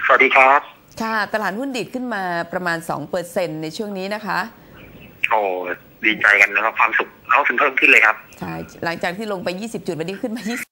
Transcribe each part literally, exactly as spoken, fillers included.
สวัสดีครับค่ะตลาดหุ้นดีดขึ้นมาประมาณ สองเปอร์เซ็นต์ ในช่วงนี้นะคะโอ้ดีใจกันนะครับความสุขเอาถึงเพิ่มขึ้นเลยครับใช่หลังจากที่ลงไปยี่สิบจุดวันนี้ขึ้นมายี่สิบ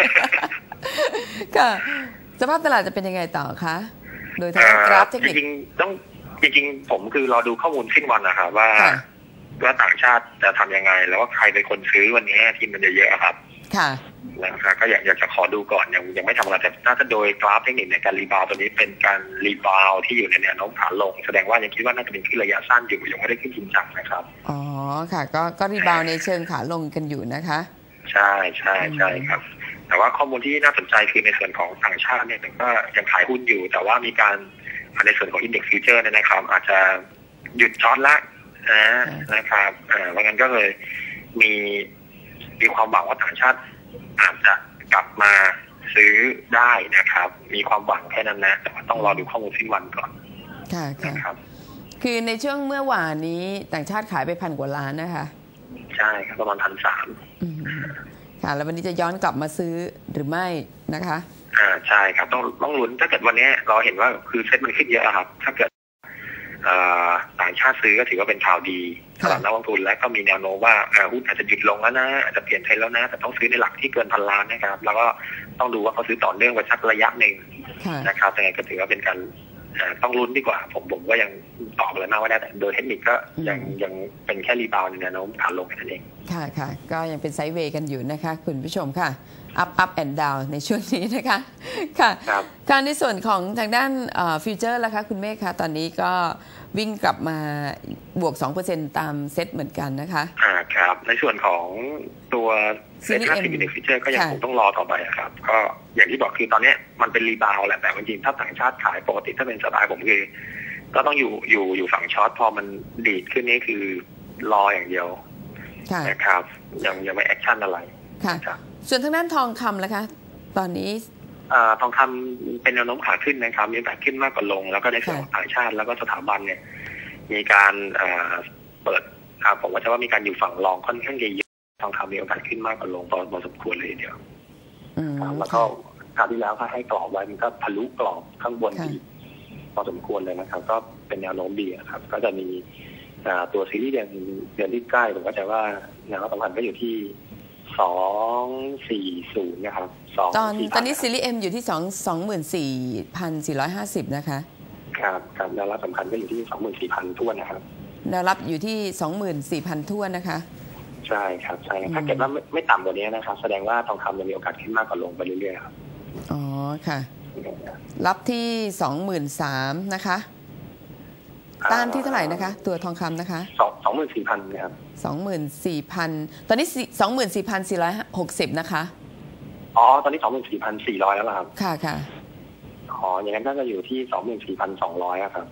ค่ะสภาพตลาดจะเป็นยังไงต่อคะโดยทางกราฟเทคนิคจริงๆต้องจริงๆผมคือรอดูข้อมูลสิ้นวันนะครับว่าว่าต่างชาติจะทำยังไงแล้วว่าใครเป็นคนซื้อวันนี้ที่มันเยอะๆครับค่ะนะครับก็อยากอยากจะขอดูก่อนยังยังไม่ทำอะไรแต่น่าจะโดยกราฟเทคนิคในการรีบาวตัวนี้เป็นการรีบาวที่อยู่ในแนวโน้มขาลงแสดงว่ายังคิดว่าน่าจะเป็นขึ้นระยะสั้นอยู่ยังไม่ได้ขึ้นจริงจังนะครับอ๋อค่ะก็ก็รีบาวในเชิงขาลงกันอยู่นะคะใช่ใช่ใช่ครับแต่ว่าข้อมูลที่น่าสนใจคือในส่วนของต่างชาติเนี่ยก็ยังขายหุ้นอยู่แต่ว่ามีการในส่วนของอินเด็กซ์ฟิวเจอร์เนี่ยนะครับอาจจะหยุดช็อตละนะนะครับอ่าเพราะงั้นก็เลยมีมีความหวังว่าต่างชาติอาจจะกลับมาซื้อได้นะครับมีความหวังแค่นั้นนะแต่ว่าต้องรอดูข้อมูลสิ้นวันก่อนค่ะครับคือในช่วงเมื่อวานนี้ต่างชาติขายไปพันกว่าล้านนะคะใช่ครับประมาณพันสามค่ะแล้ววันนี้จะย้อนกลับมาซื้อหรือไม่นะคะอ่าใช่ครับต้องต้องลุ้นถ้าเกิดวันนี้เราเห็นว่าคือเซ็ตมันขึ้นเยอะครับถ้าเกิดต่างชาติซื้อก็ถือว่าเป็นข่าวดีสำหรับนักลงทุนและก็มีแนวโน้มว่าหุ้นอาจจะหยุดลงแล้วนะอาจจะเปลี่ยนเทรนด์แล้วนะแต่ต้องซื้อในหลักที่เกินพันล้านนะครับแล้วก็ต้องดูว่าเขาซื้อต่อเนื่องไปสักระยะหนึ่งนะครับยังไงก็ถือว่าเป็นการต้องลุ้นดีกว่าผมผมก็ยังตอบอะไรมากว่าได้แต่โดยเทคนิคก็ยังยังเป็นแค่รีบาวในแนวโน้มขาลงแค่นั้นเองค่ะค่ะก็ยังเป็นไซด์เวย์กันอยู่นะคะคุณผู้ชมค่ะ up up and down ในช่วงนี้นะคะค่ะการในส่วนของทางด้านฟิวเจอร์ล่ะคะคุณเมฆคะตอนนี้ก็วิ่งกลับมาบวก สองเปอร์เซ็นต์ ตามเซ็ตเหมือนกันนะคะอ่าครับในส่วนของตัวเซ็ตห้าสิบอินเด็กซ์ฟิวเจอร์ก็ยังคงต้องรอต่อไปครับก็อย่างที่บอกคือตอนนี้มันเป็นรีบาวแหละแต่จริงๆถ้าต่างชาติขายปกติถ้าเป็นสไตล์ผมคือก็ต้องอยู่อยู่อยู่ฝั่งช็อตพอมันดีดขึ้นนี่คือรออย่างเดียวนะครับยังยังไม่แอคชั่นอะไรค่ะส่วนทางด้านทองคำล่ะคะตอนนี้ทองคำเป็นแนวโน้มขาขึ้นนะครับมีโอกาสขึ้นมากกว่าลงแล้วก็ในส่วนของต่างชาติแล้วก็สถาบันเนี่ยมีการเปิดผมว่าจะว่ามีการอยู่ฝั่งรองค่อนข้างเยอะทองคำมีโอกาสขึ้นมากกว่าลงพอสมควรเลยเดียวแล้วก็คราวที่แล้วถ้าให้กรอบไว้มันก็ทะลุกรอบข้างบนดีพอสมควรเลยนะครับก็เป็นแนวโน้มดีครับก็จะมีตัวซีรีส์เดือนเดือนที่ใกล้ผมก็จะว่าแนวสำคัญก็อยู่ที่สองสี่ศูนย์นะครับตอนตอนนี้ซีรีส์เอ็มอยู่ที่สองสองหมื่นสี่พันสี่ร้อยห้าสิบนะคะครับครับแนวรับสำคัญก็อยู่ที่สองหมื่นสี่พันทั่วนะครับแนวรับอยู่ที่สองหมื่นสี่พันทั่วนะคะใช่ครับใช่ถ้าเกิดว่าไม่ต่ำกว่านี้นะครับแสดงว่าทองคำยังมีโอกาสขึ้นมากกว่าลงไปเรื่อยๆครับอ๋อค่ะรับที่สองหมื่นสามนะคะต้านที่เท่าไหร่นะคะตัวทองคำนะคะสองสองหมื่นสี่พันนะครับสองหมื่นสี่พันตอนนี้สองหมื่นสี่พันสี่ร้อยหกสิบนะคะอ๋อตอนนี้สองหมื่นสี่พันสี่ร้อยแล้วครับค่ะค่ะอ๋ออย่างนั้นน่าจะอยู่ที่สองหมื่นสี่พันสองร้อยครับ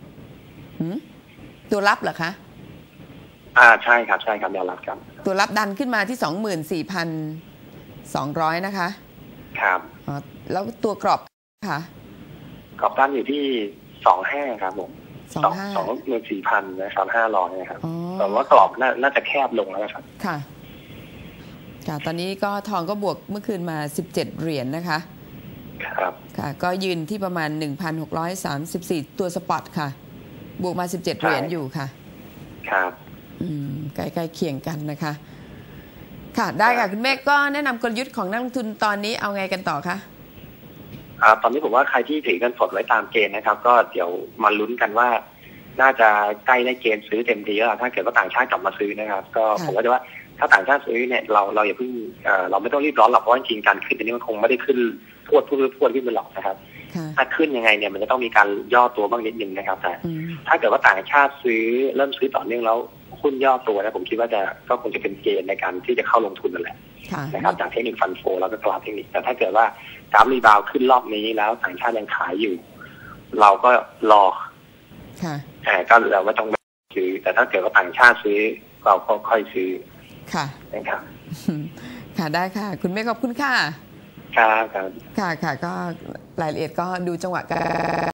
ตัวรับเหรอคะอ่าใช่ครับใช่ครับแนวรับครับตัวรับดันขึ้นมาที่สองหมื่นสี่พันสองร้อยนะคะครับอ๋อแล้วตัวกรอบค่ะกรอบด้านอยู่ที่สองห้าครับผมสองสองหมื่นสี่พันนะครับห้าร้อยนะครับแต่ว่ากรอบน่าจะแคบลงแล้วครับค่ะค่ะตอนนี้ก็ทองก็บวกเมื่อคืนมาสิบเจ็ดเหรียญนะคะครับค่ะก็ยืนที่ประมาณ หนึ่งพันหกร้อยสามสิบสี่ ตัวสปอตค่ะบวกมาสิบเจ็ดเหรียญอยู่ค่ะครับอืมใกล้ๆเคียงกันนะคะค่ะได้ค่ะคุณเมฆก็แนะนำกลยุทธ์ของนักลงทุนตอนนี้เอาไงกันต่อคะอ่าตอนนี้ผมว่าใครที่ถือเงินสดไว้ตามเกณฑ์นะครับก็เดี๋ยวมาลุ้นกันว่าน่าจะใกล้ได้เกณฑ์ซื้อเต็มทีแล้วถ้าเกิดว่าต่างชาติกลับมาซื้อนะครับก็ผมก็จะว่าถ้าต่างชาติซื้อเนี่ยเราเราอย่าเพิ่งเอ่อเราไม่ต้องรีบร้อนหรอกเพราะจริงๆการขึ้นอันนี้มันคงไม่ได้ขึ้นพวดพวดพวดขึ้นไปหรอกนะครับถ้าขึ้นยังไงเนี่ยมันจะต้องมีการย่อตัวบ้างนิดนึงนะครับแต่ถ้าเกิดว่าต่างชาติซื้อเริ่มซื้อต่อเนื่องแล้วหุ้นย่อตัวนะผมคิดว่าจะก็คงจะเป็นเกณฑ์ในการที่จะเข้าลงทุนนั่นแหละนะครับจากเทคนิคฟันโฟแล้วก็กราฟเทคนิคแต่ถ้าเกิดว่ากราฟรีบาวขึ้นรอบนี้แล้วต่างชาติยังขายอยู่เราก็รอค่ะก็เราไม่ต้องซื้อแต่ถ้าเกิดว่าต่างชาติซื้อเราก็ค่อยซื้อค่ะนะครับค่ะได้ค่ะคุณเมฆขอบคุณค่ะครับครับค่ะค่ะก็รายละเอียดก็ดูจังหวะกัน